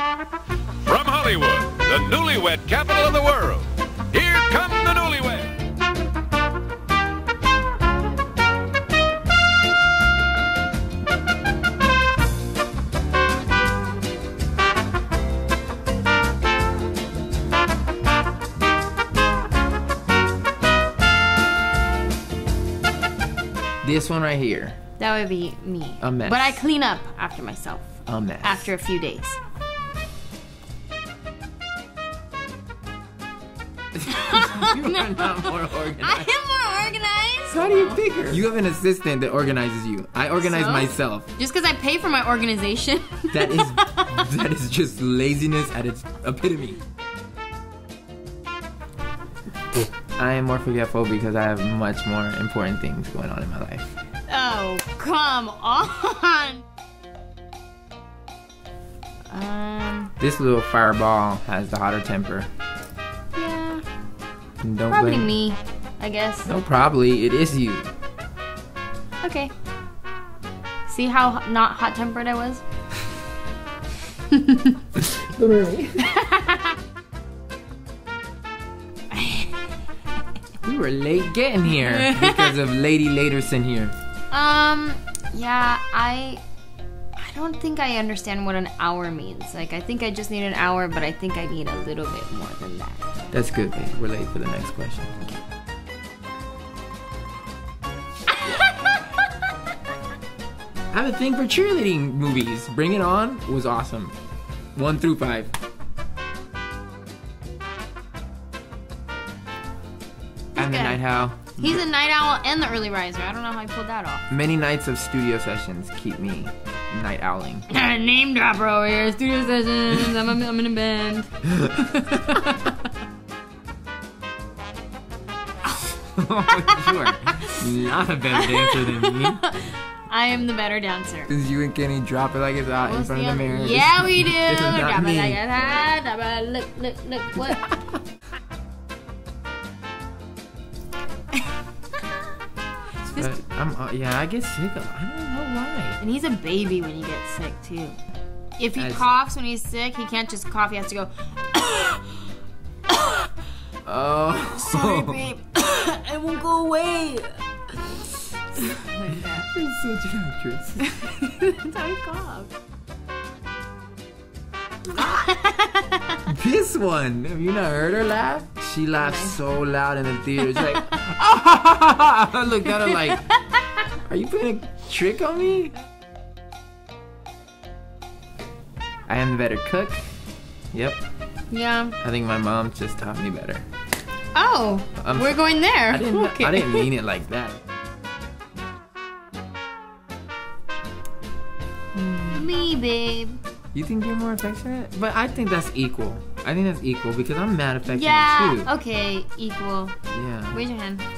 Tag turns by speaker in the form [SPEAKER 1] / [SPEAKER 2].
[SPEAKER 1] From Hollywood, the newlywed capital of the world, here come the newlyweds.
[SPEAKER 2] This one right here.
[SPEAKER 3] That would be me.
[SPEAKER 2] A mess.
[SPEAKER 3] But I clean up after myself.
[SPEAKER 2] A mess.
[SPEAKER 3] After a few days.
[SPEAKER 2] You are not more organized.
[SPEAKER 3] I am more organized.
[SPEAKER 2] How do you figure? You have an assistant that organizes you. I organize myself.
[SPEAKER 3] Just because I pay for my organization.
[SPEAKER 2] That is just laziness at its epitome. I am more forgetful because I have much more important things going on in my life.
[SPEAKER 3] Oh, come on.
[SPEAKER 2] This little fireball has the hotter temper.
[SPEAKER 3] Yeah.
[SPEAKER 2] Don't
[SPEAKER 3] Probably
[SPEAKER 2] blame
[SPEAKER 3] me, I guess.
[SPEAKER 2] No, probably. It is you.
[SPEAKER 3] Okay. See how not hot-tempered I was?
[SPEAKER 2] Literally. We were late getting here because of Lady Laterson here.
[SPEAKER 3] Yeah, I don't think I understand what an hour means. Like, I think I just need an hour, but I think I need a little bit more than that.
[SPEAKER 2] That's good, babe. We're late for the next question.
[SPEAKER 3] Okay.
[SPEAKER 2] I have a thing for cheerleading movies. Bring It On was awesome. 1 through 5. And the Night Owl.
[SPEAKER 3] He's a night owl and the early riser. I don't know how he pulled that off.
[SPEAKER 2] Many nights of studio sessions keep me night owling.
[SPEAKER 3] Name dropper over here. Studio sessions. I'm in a band.
[SPEAKER 2] You are not a better dancer than me.
[SPEAKER 3] I am the better dancer.
[SPEAKER 2] Because you and Kenny drop it like it's hot in front of the mirror.
[SPEAKER 3] Yeah, we do.
[SPEAKER 2] This is not
[SPEAKER 3] Drop it
[SPEAKER 2] me.
[SPEAKER 3] like it's hot. Drop it. Look. What?
[SPEAKER 2] Yeah, I get sick. I don't know why.
[SPEAKER 3] And he's a baby when he gets sick too. If he coughs when he's sick, he can't just cough. He has to go.
[SPEAKER 2] Oh,
[SPEAKER 3] Sorry, babe. I won't go away. Like that.
[SPEAKER 2] You're such an actress.
[SPEAKER 3] That's how he coughs.
[SPEAKER 2] This one, have you not heard her laugh? She laughs so loud in the theater. It's like, I looked at her like, are you playing a trick on me? I am the better cook. Yep.
[SPEAKER 3] Yeah.
[SPEAKER 2] I think my mom just taught me better.
[SPEAKER 3] Oh, we're going there.
[SPEAKER 2] I didn't mean it like that.
[SPEAKER 3] Me, babe.
[SPEAKER 2] You think you're more affectionate? But I think that's equal. I think that's equal because I'm mad affectionate
[SPEAKER 3] Yeah.
[SPEAKER 2] too.
[SPEAKER 3] Okay. Equal.
[SPEAKER 2] Yeah.
[SPEAKER 3] Raise your hand.